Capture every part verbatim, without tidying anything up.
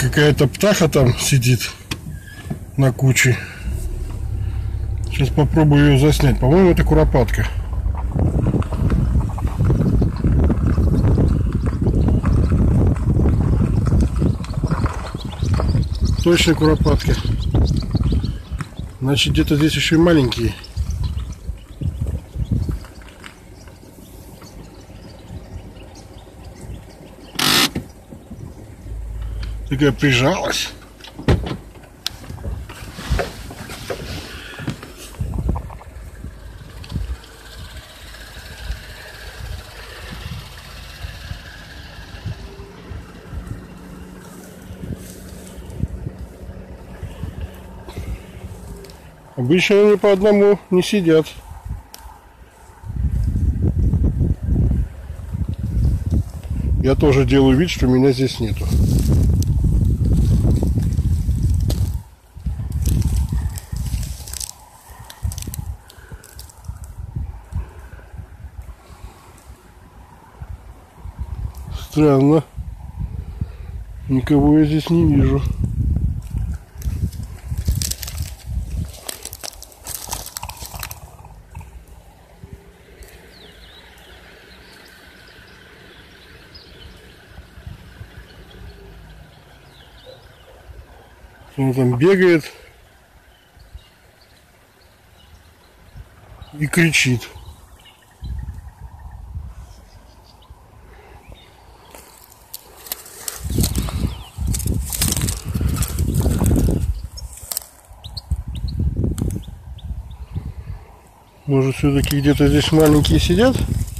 Какая-то птаха там сидит на куче. Сейчас попробую ее заснять. По-моему, это куропатка. Точно куропатка. Значит, где-то здесь еще и маленькие. Такая прижалась. Обычно они по одному не сидят. Я тоже делаю вид, что меня здесь нету. Странно. Никого я здесь не вижу. Он там бегает и кричит. Может, все-таки где-то здесь маленькие сидят?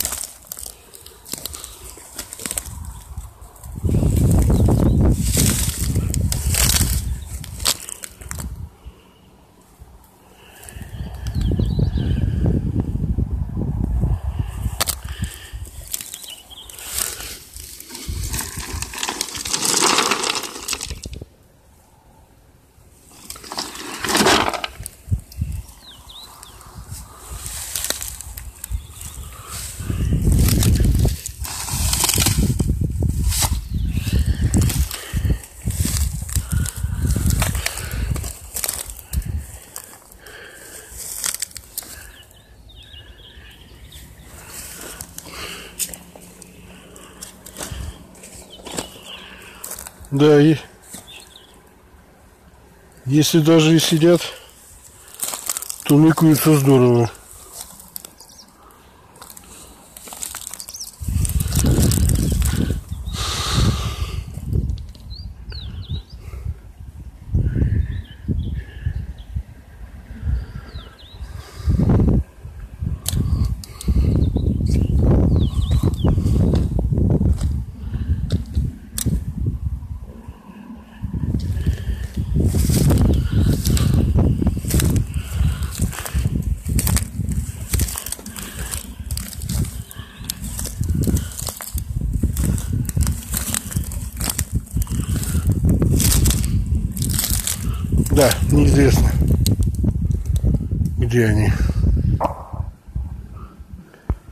Да, и если даже и сидят, то мыкаются здорово. Да, неизвестно, где они.